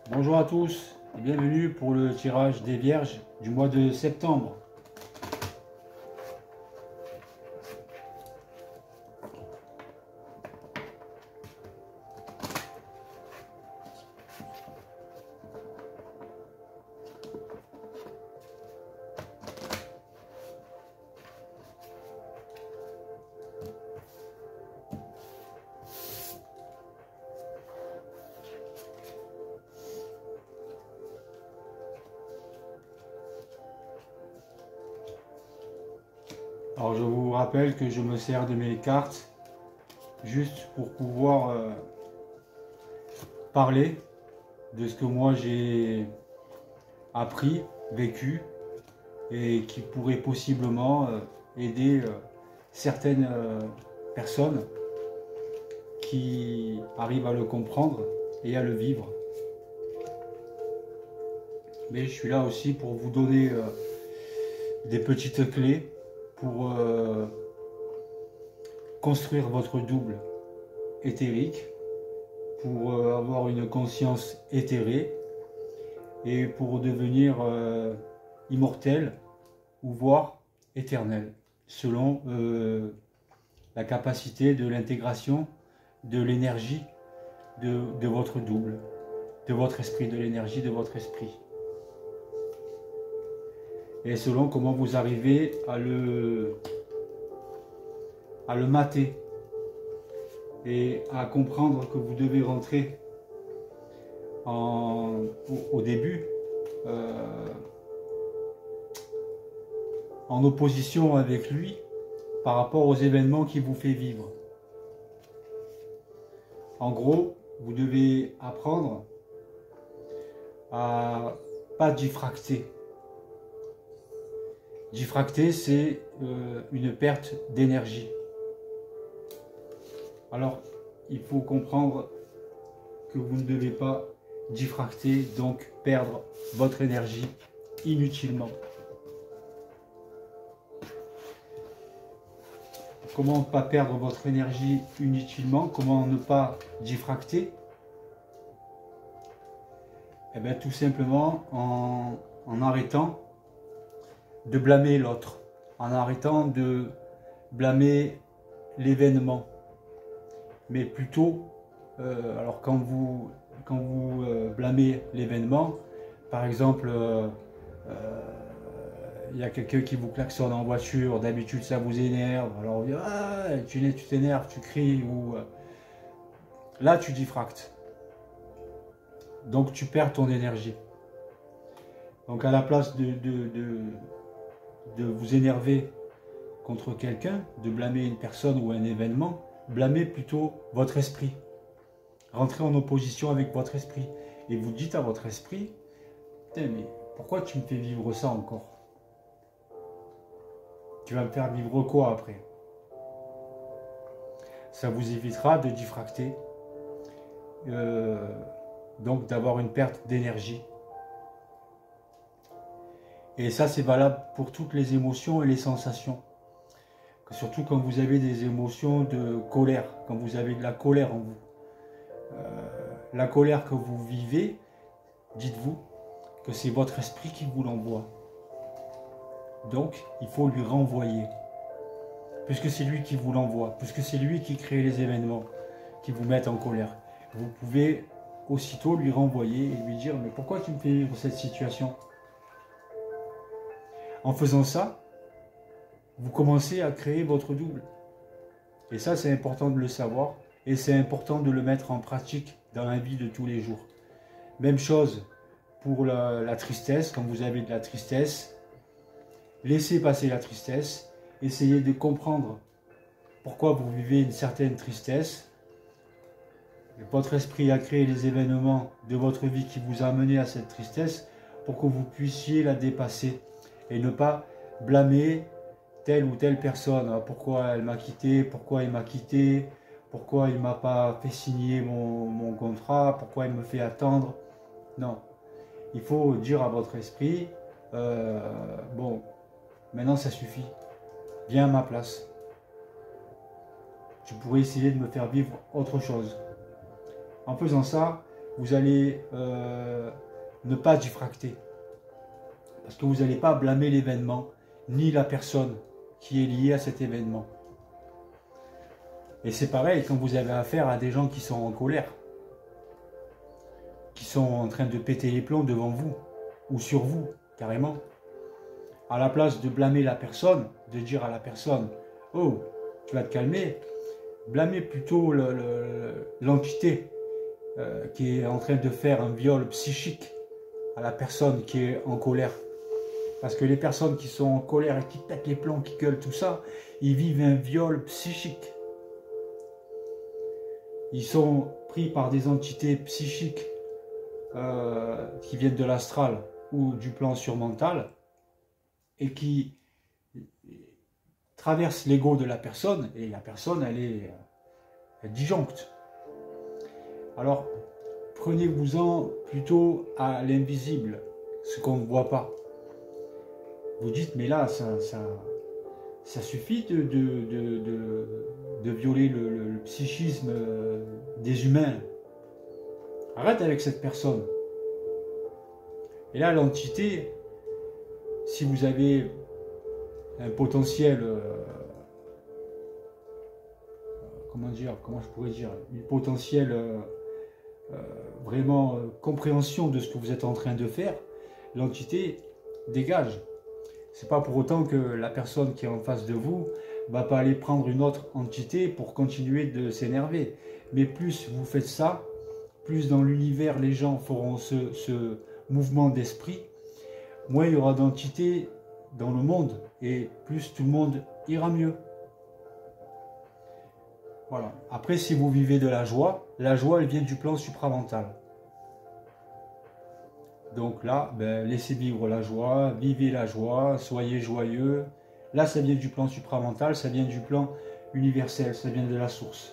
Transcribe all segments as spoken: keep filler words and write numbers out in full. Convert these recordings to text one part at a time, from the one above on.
Bonjour à tous et bienvenue pour le tirage des Vierges du mois de septembre. Alors je vous rappelle que je me sers de mes cartes juste pour pouvoir euh, parler de ce que moi j'ai appris, vécu et qui pourrait possiblement euh, aider euh, certaines euh, personnes qui arrivent à le comprendre et à le vivre. Mais je suis là aussi pour vous donner euh, des petites clés pour euh, construire votre double éthérique, pour euh, avoir une conscience éthérée et pour devenir euh, immortel ou voire éternel, selon euh, la capacité de l'intégration de l'énergie de, de votre double, de votre esprit, de l'énergie de votre esprit. Et selon comment vous arrivez à le, à le mater et à comprendre que vous devez rentrer en, au, au début euh, en opposition avec lui par rapport aux événements qu'il vous fait vivre. En gros, vous devez apprendre à pas diffracter. Diffracter, c'est euh, une perte d'énergie. Alors, il faut comprendre que vous ne devez pas diffracter, donc perdre votre énergie inutilement. Comment ne pas perdre votre énergie inutilement? Comment ne pas diffracter? Eh bien, tout simplement en, en arrêtant de blâmer l'autre, en arrêtant de blâmer l'événement, mais plutôt, euh, alors quand vous, quand vous euh, blâmez l'événement, par exemple, euh, euh, il y a quelqu'un qui vous klaxonne en voiture, d'habitude ça vous énerve, alors vous dites, ah, tu t'énerves, tu cries, ou euh, là tu diffractes, donc tu perds ton énergie. Donc à la place de, de, de de vous énerver contre quelqu'un, de blâmer une personne ou un événement, blâmez plutôt votre esprit. Rentrez en opposition avec votre esprit. Et vous dites à votre esprit, putain, mais pourquoi tu me fais vivre ça encore? Tu vas me faire vivre quoi après? Ça vous évitera de diffracter, euh, donc d'avoir une perte d'énergie. Et ça, c'est valable pour toutes les émotions et les sensations. Surtout quand vous avez des émotions de colère, quand vous avez de la colère en vous. Euh, la colère que vous vivez, dites-vous que c'est votre esprit qui vous l'envoie. Donc, il faut lui renvoyer. Puisque c'est lui qui vous l'envoie, puisque c'est lui qui crée les événements qui vous mettent en colère. Vous pouvez aussitôt lui renvoyer et lui dire, mais pourquoi tu me fais vivre cette situation ? En faisant ça, vous commencez à créer votre double. Et ça, c'est important de le savoir. Et c'est important de le mettre en pratique dans la vie de tous les jours. Même chose pour la, la tristesse. Quand vous avez de la tristesse, laissez passer la tristesse. Essayez de comprendre pourquoi vous vivez une certaine tristesse. Votre esprit a créé les événements de votre vie qui vous a amené à cette tristesse pour que vous puissiez la dépasser. Et ne pas blâmer telle ou telle personne. Pourquoi elle m'a quitté, pourquoi il m'a quitté, pourquoi il ne m'a pas fait signer mon, mon contrat, pourquoi il me fait attendre. Non. Il faut dire à votre esprit, euh, bon, maintenant ça suffit. Viens à ma place. Tu pourrais essayer de me faire vivre autre chose. En faisant ça, vous allez euh, ne pas diffracter. Parce que vous n'allez pas blâmer l'événement, ni la personne qui est liée à cet événement. Et c'est pareil quand vous avez affaire à des gens qui sont en colère, qui sont en train de péter les plombs devant vous, ou sur vous, carrément. À la place de blâmer la personne, de dire à la personne, oh, tu vas te calmer, blâmez plutôt l'entité euh, qui est en train de faire un viol psychique à la personne qui est en colère. Parce que les personnes qui sont en colère et qui pètent les plombs, qui gueulent, tout ça, ils vivent un viol psychique. Ils sont pris par des entités psychiques euh, qui viennent de l'astral ou du plan surmental et qui traversent l'ego de la personne et la personne, elle est, elle est disjoncte. Alors, prenez-vous-en plutôt à l'invisible, ce qu'on ne voit pas. Vous dites, mais là, ça, ça, ça suffit de, de, de, de, de violer le, le, le psychisme des humains. Arrête avec cette personne. Et là, l'entité, si vous avez un potentiel, euh, comment dire, comment je pourrais dire, une potentielle euh, euh, vraiment euh, compréhension de ce que vous êtes en train de faire, l'entité dégage. C'est pas pour autant que la personne qui est en face de vous va pas aller prendre une autre entité pour continuer de s'énerver. Mais plus vous faites ça, plus dans l'univers les gens feront ce, ce mouvement d'esprit, moins il y aura d'entités dans le monde et plus tout le monde ira mieux. Voilà. Après, si vous vivez de la joie, la joie elle vient du plan supramental. Donc là, ben, laissez vivre la joie, vivez la joie, soyez joyeux. Là, ça vient du plan supramental, ça vient du plan universel, ça vient de la source.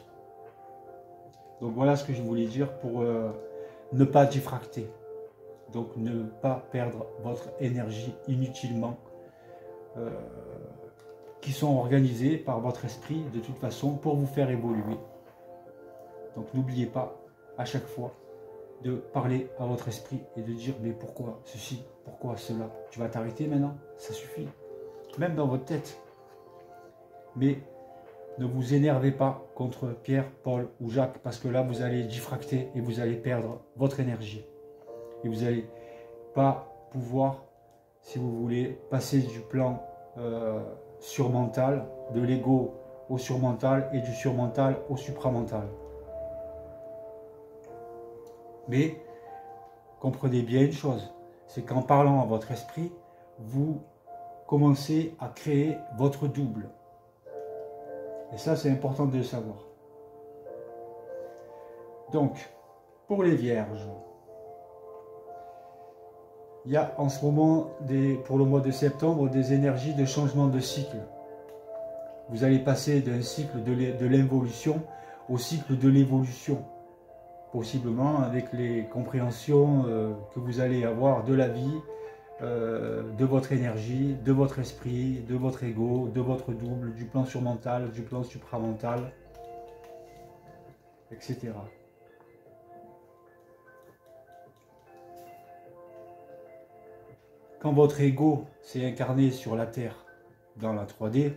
Donc voilà ce que je voulais dire pour euh, ne pas diffracter. Donc ne pas perdre votre énergie inutilement, euh, qui sont organisées par votre esprit de toute façon pour vous faire évoluer. Donc n'oubliez pas à chaque fois de parler à votre esprit et de dire mais pourquoi ceci, pourquoi cela. Tu vas t'arrêter maintenant, ça suffit. Même dans votre tête. Mais ne vous énervez pas contre Pierre, Paul ou Jacques parce que là vous allez diffracter et vous allez perdre votre énergie. Et vous n'allez pas pouvoir, si vous voulez, passer du plan euh, surmental, de l'ego au surmental et du surmental au supramental. Mais comprenez bien une chose, c'est qu'en parlant à votre esprit, vous commencez à créer votre double. Et ça, c'est important de le savoir. Donc, pour les vierges, il y a en ce moment, des, pour le mois de septembre, des énergies de changement de cycle. Vous allez passer d'un cycle de l'involution au cycle de l'évolution. Possiblement avec les compréhensions euh, que vous allez avoir de la vie, euh, de votre énergie, de votre esprit, de votre ego, de votre double, du plan surmental, du plan supramental, et cetera. Quand votre ego s'est incarné sur la Terre dans la trois D,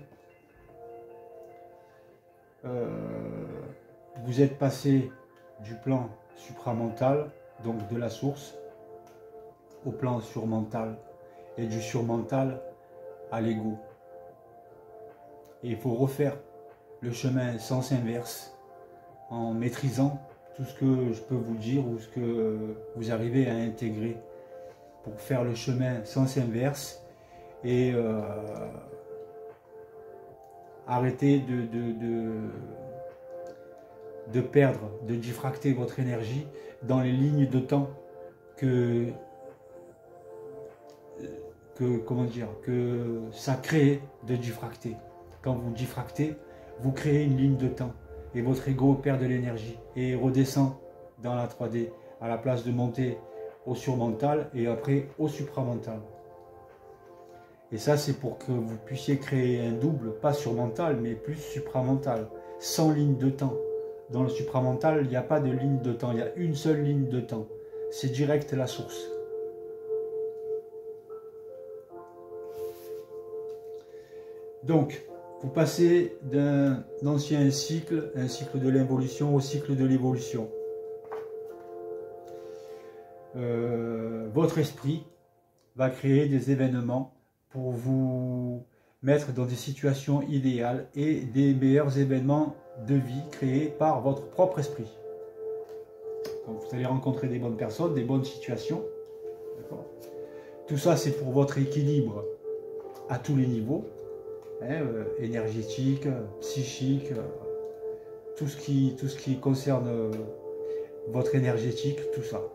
euh, vous êtes passé du plan supramental, donc de la source, au plan surmental, et du surmental à l'ego. Et il faut refaire le chemin sens inverse, en maîtrisant tout ce que je peux vous dire, ou ce que vous arrivez à intégrer, pour faire le chemin sens inverse, et euh, arrêter de... de, de de perdre, de diffracter votre énergie dans les lignes de temps que, que comment dire, que ça crée de diffracter. Quand vous diffractez, vous créez une ligne de temps et votre ego perd de l'énergie et redescend dans la trois D à la place de monter au surmental et après au supramental. Et ça, c'est pour que vous puissiez créer un double, pas surmental, mais plus supramental, sans ligne de temps. dans le supramental, il n'y a pas de ligne de temps, il y a une seule ligne de temps. C'est direct la source. Donc, vous passez d'un ancien cycle, un cycle de l'involution, au cycle de l'évolution. Euh, votre esprit va créer des événements pour vous mettre dans des situations idéales et des meilleurs événements de vie créés par votre propre esprit. Donc vous allez rencontrer des bonnes personnes, des bonnes situations. Tout ça, c'est pour votre équilibre à tous les niveaux, hein, euh, énergétique, psychique, euh, tout ce qui, tout ce qui concerne euh, votre énergétique, tout ça.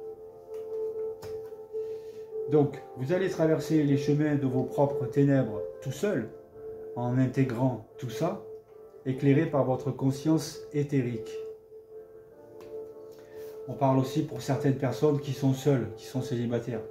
Donc, vous allez traverser les chemins de vos propres ténèbres tout seul, en intégrant tout ça, éclairé par votre conscience éthérique. On parle aussi pour certaines personnes qui sont seules, qui sont célibataires.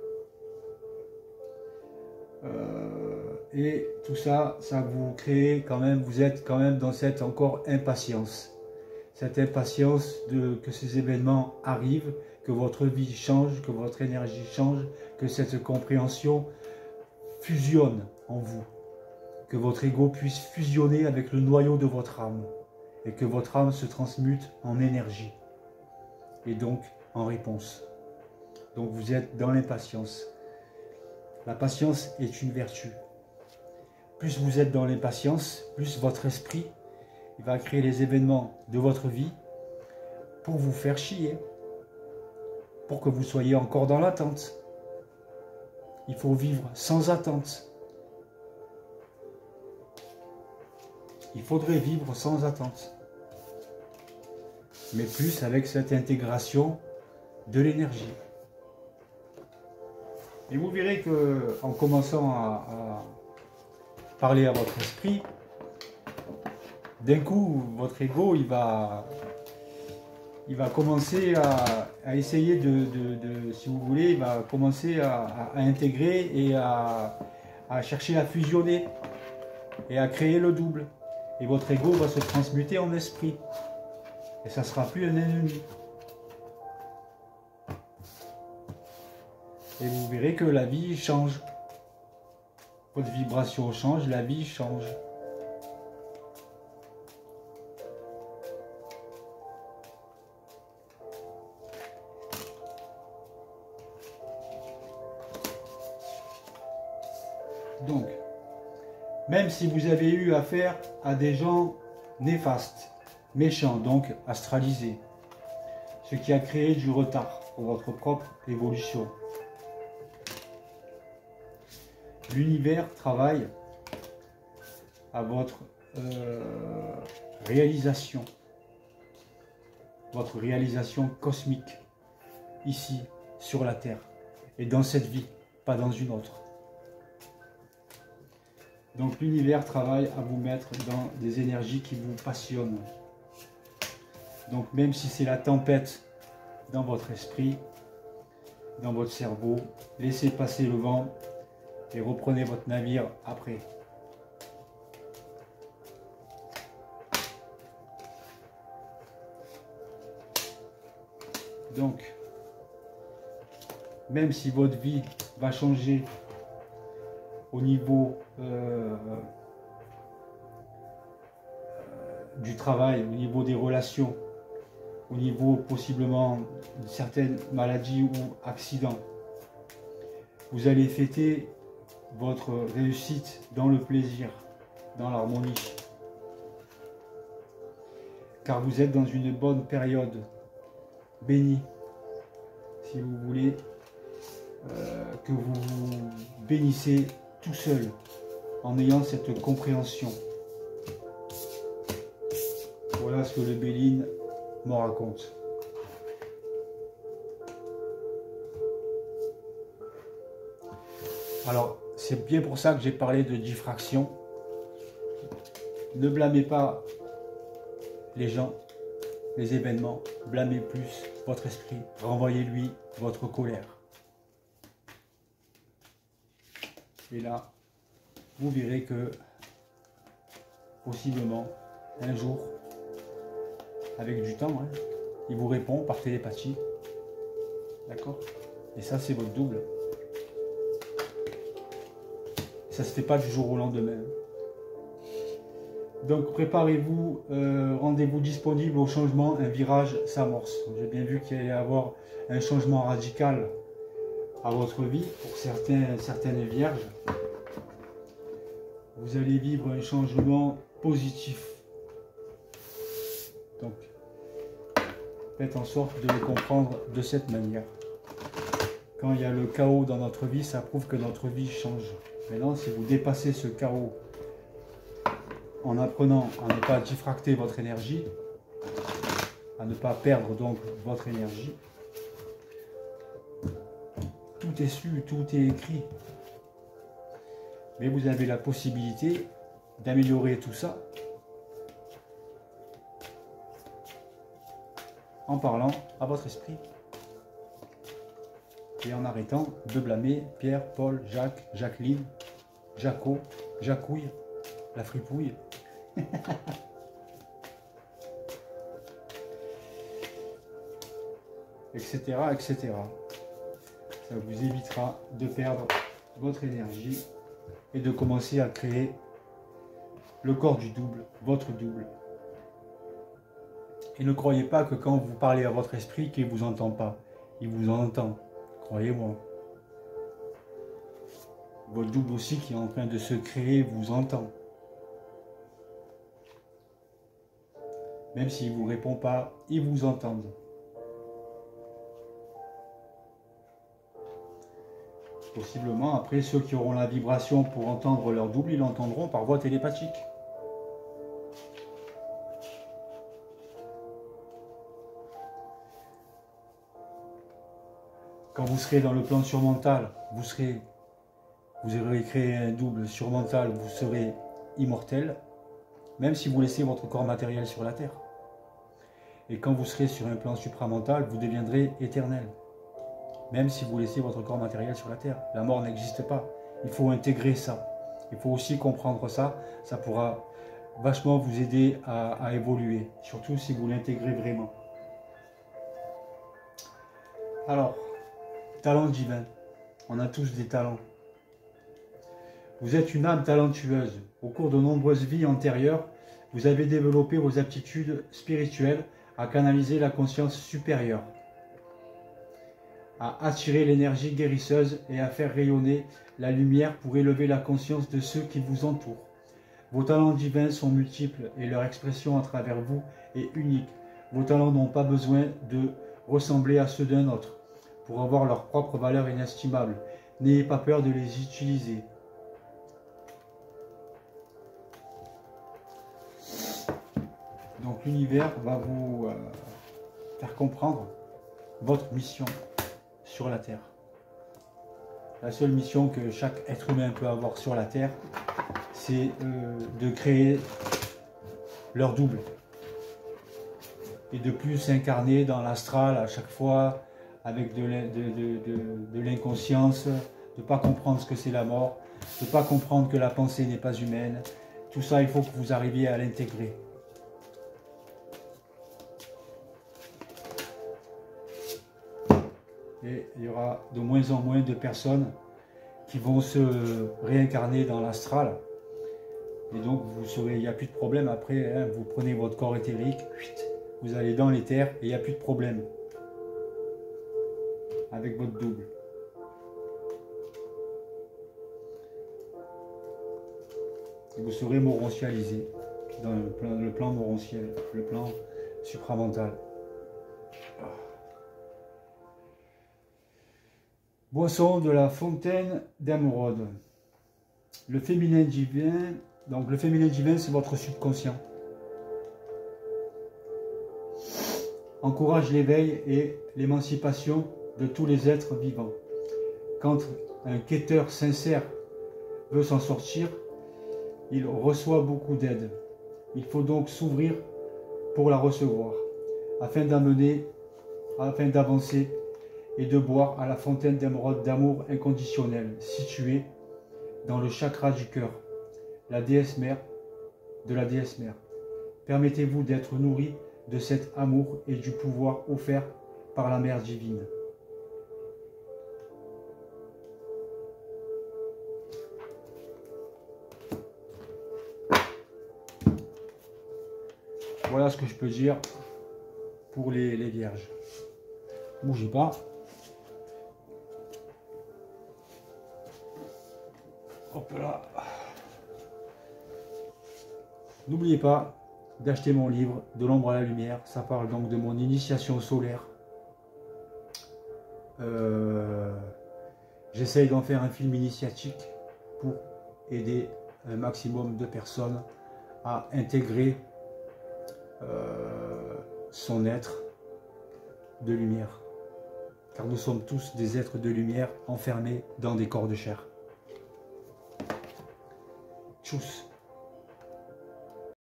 Euh, et tout ça, ça vous crée quand même, vous êtes quand même dans cette encore impatience. Cette impatience de que ces événements arrivent, que votre vie change, que votre énergie change, que cette compréhension fusionne en vous, que votre ego puisse fusionner avec le noyau de votre âme et que votre âme se transmute en énergie et donc en réponse. Donc vous êtes dans l'impatience. La patience est une vertu. Plus vous êtes dans l'impatience, plus votre esprit il va créer les événements de votre vie pour vous faire chier, pour que vous soyez encore dans l'attente. Il faut vivre sans attente. Il faudrait vivre sans attente. Mais plus avec cette intégration de l'énergie. Et vous verrez que en commençant à, à parler à votre esprit, d'un coup, votre ego, il va, il va commencer à, à essayer de, de, de, si vous voulez, il va commencer à, à, à intégrer et à, à chercher à fusionner et à créer le double. Et votre ego va se transmuter en esprit. Et ça ne sera plus un ennemi. Et vous verrez que la vie change. Votre vibration change, la vie change. Donc, même si vous avez eu affaire à des gens néfastes, méchants, donc astralisés, ce qui a créé du retard pour votre propre évolution, l'univers travaille à votre euh, réalisation, votre réalisation cosmique, ici, sur la Terre, et dans cette vie, pas dans une autre. Donc l'univers travaille à vous mettre dans des énergies qui vous passionnent. Donc même si c'est la tempête dans votre esprit, dans votre cerveau, laissez passer le vent et reprenez votre navire après. Donc, même si votre vie va changer au niveau euh, euh, du travail, au niveau des relations, au niveau possiblement de certaines maladies ou accidents, vous allez fêter votre réussite dans le plaisir, dans l'harmonie. Car vous êtes dans une bonne période, bénie, si vous voulez, euh, que vous vous bénissez tout seul, en ayant cette compréhension. Voilà ce que le Béline me raconte. Alors, c'est bien pour ça que j'ai parlé de diffraction. Ne blâmez pas les gens, les événements, blâmez plus votre esprit, renvoyez-lui votre colère. Et là, vous verrez que, possiblement, un jour, avec du temps. Hein. Il vous répond par télépathie. D'accord? Et ça, c'est votre double. Ça ne se fait pas du jour au lendemain. Donc préparez-vous, euh, rendez-vous disponible au changement, un virage s'amorce. J'ai bien vu qu'il allait y avoir un changement radical à votre vie pour certains, certaines vierges. Vous allez vivre un changement positif. Donc, faites en sorte de le comprendre de cette manière. Quand il y a le chaos dans notre vie, ça prouve que notre vie change. Maintenant, si vous dépassez ce chaos en apprenant à ne pas diffracter votre énergie, à ne pas perdre donc votre énergie, tout est su, tout est écrit. Mais vous avez la possibilité d'améliorer tout ça en parlant à votre esprit et en arrêtant de blâmer Pierre, Paul, Jacques, Jacqueline, Jaco, Jacouille, la fripouille. etc, et cetera. Ça vous évitera de perdre votre énergie et de commencer à créer le corps du double, votre double. Et ne croyez pas que quand vous parlez à votre esprit qu'il ne vous entend pas. Il vous entend, croyez-moi. Votre double aussi qui est en train de se créer vous entend. Même s'il ne vous répond pas, il vous entend. Possiblement, après, ceux qui auront la vibration pour entendre leur double, ils l'entendront par voie télépathique. Quand vous serez dans le plan surmental, vous serez, vous aurez créé un double surmental, vous serez immortel, même si vous laissez votre corps matériel sur la terre. Et quand vous serez sur un plan supramental, vous deviendrez éternel. Même si vous laissez votre corps matériel sur la terre. La mort n'existe pas. Il faut intégrer ça. Il faut aussi comprendre ça. Ça pourra vachement vous aider à, à évoluer. Surtout si vous l'intégrez vraiment. Alors, talent divin. On a tous des talents. Vous êtes une âme talentueuse. Au cours de nombreuses vies antérieures, vous avez développé vos aptitudes spirituelles à canaliser la conscience supérieure, à attirer l'énergie guérisseuse et à faire rayonner la lumière pour élever la conscience de ceux qui vous entourent. Vos talents divins sont multiples et leur expression à travers vous est unique. Vos talents n'ont pas besoin de ressembler à ceux d'un autre pour avoir leur propre valeur inestimable. N'ayez pas peur de les utiliser. Donc l'univers va vous euh, faire comprendre votre mission sur la Terre. La seule mission que chaque être humain peut avoir sur la Terre, c'est euh, de créer leur double. Et de plus s'incarner dans l'astral à chaque fois avec de l'inconscience, de ne pas comprendre ce que c'est la mort, de ne pas comprendre que la pensée n'est pas humaine. Tout ça, il faut que vous arriviez à l'intégrer. Et il y aura de moins en moins de personnes qui vont se réincarner dans l'astral. Et donc, vous serez, il n'y a plus de problème après. Hein, vous prenez votre corps éthérique, vous allez dans l'éther et il n'y a plus de problème avec votre double. Et vous serez morontialisé dans le plan, le plan morontiel, le plan supramental. Boisson de la fontaine d'Émeraude. Le féminin divin, donc le féminin divin, c'est votre subconscient. Encourage l'éveil et l'émancipation de tous les êtres vivants. Quand un quêteur sincère veut s'en sortir, il reçoit beaucoup d'aide. Il faut donc s'ouvrir pour la recevoir, afin d'amener, afin d'avancer et de boire à la fontaine d'émeraude d'amour inconditionnel, située dans le chakra du cœur, la déesse mère de la déesse mère. Permettez-vous d'être nourri de cet amour et du pouvoir offert par la Mère divine. Voilà ce que je peux dire pour les, les vierges. Bougez pas. Hop là. N'oubliez pas d'acheter mon livre De l'ombre à la lumière. Ça parle donc de mon initiation solaire. Euh, J'essaye d'en faire un film initiatique pour aider un maximum de personnes à intégrer euh, son être de lumière. Car nous sommes tous des êtres de lumière enfermés dans des corps de chair. Tchuss.